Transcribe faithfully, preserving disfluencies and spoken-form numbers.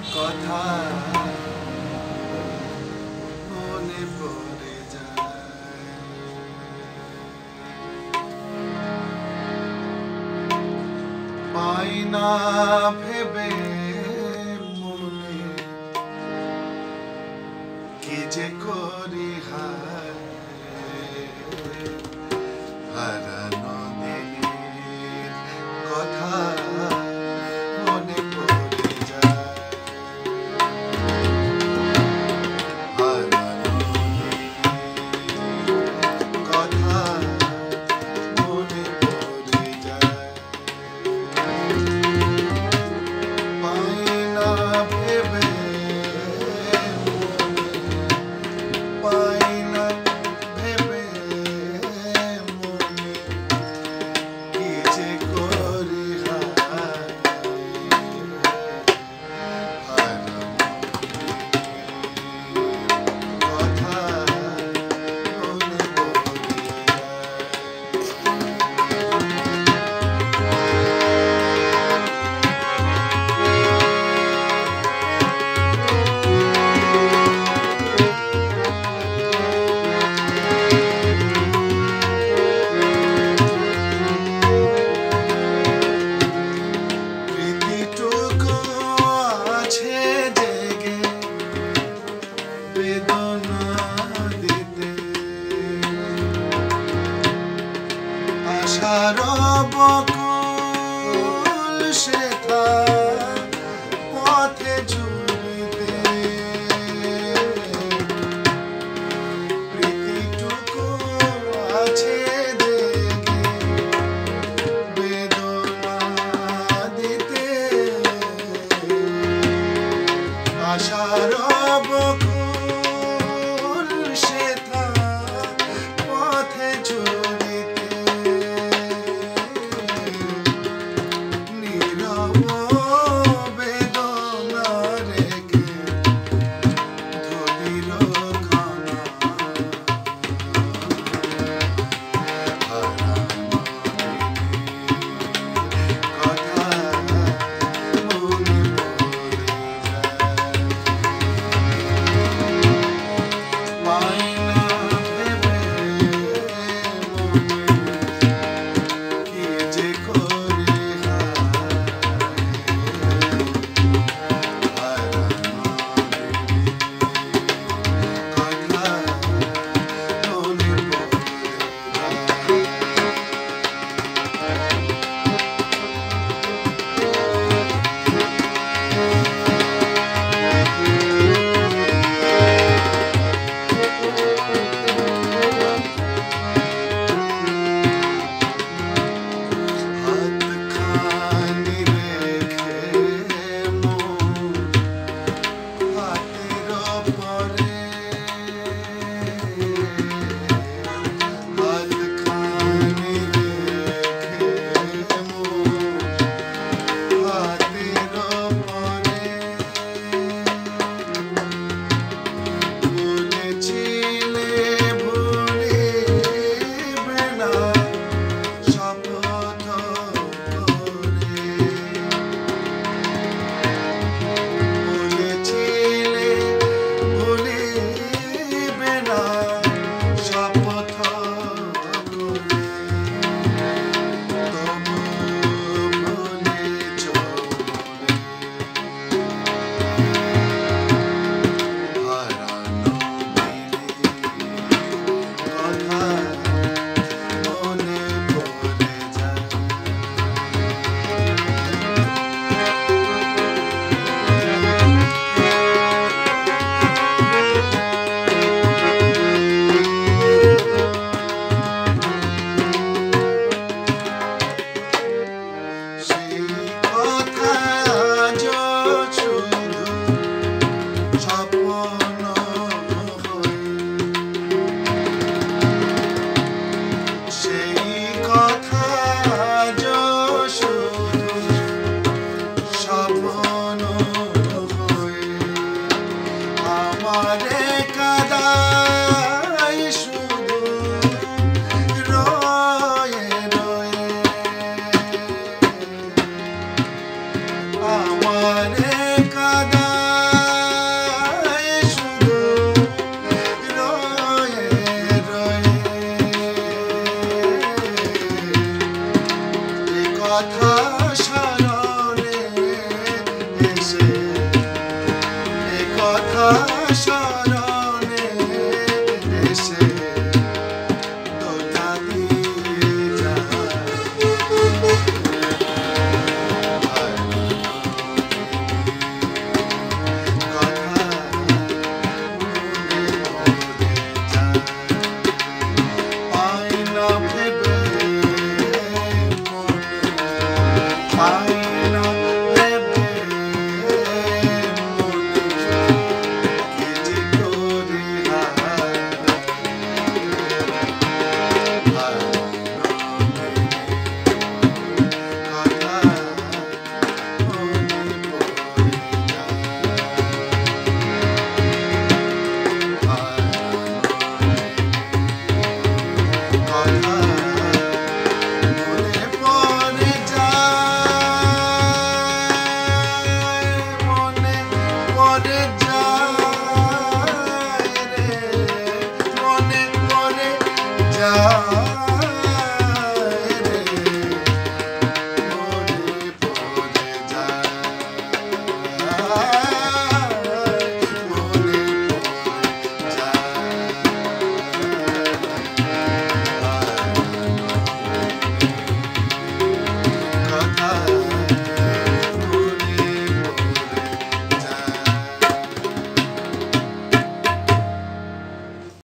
কথা মনে পড়ে যায়, পাই না ভেবে মনে কি যে করি হায়, হারানো দিনের কথা মনে পড়ে যায়, হারানো দিনের কথা মনে পড়ে যায়, পাই না ভেবে মনে, পাই না ভেবে মনে কি যে করি হায়, হারানো কথা মনে পড়ে প্রীতিটুকু আছে জেগে বেদনা দিতে, আশার বকুল সেথা পথে ঝুলিতে, প্রীতিটুকু আছে জেগে বেদনা দিতে, আশার বকুল সেথা পথে ঝুলিতে, নীরব বেদনা রেখে ধরিল খানা, হারানো দিনের কথা মনে পড়ে যায়, পাই না ভেবে মনে কি যে করি হায়, হারানো দিনের কথা মনে পড়ে যায়। হাতখানি রেখে মন হাতের পরে, হাতখানি রেখে মন হাতের পরে, বলেছিলে ভুলিবে না শপথ করে, বলেছিলে ভুলিবে না শপথ করে, তবু বলেছ মনে, হারানো দিনের কথা মনে পড়ে যায়। সেই কথা আজ শুধু স্বপ্ন হয়ে, সেই কথা আজ শুধু স্বপ্ন হয়ে, আমারে কাদায় শুধু রয়ে রয়ে, আমারে কাদায়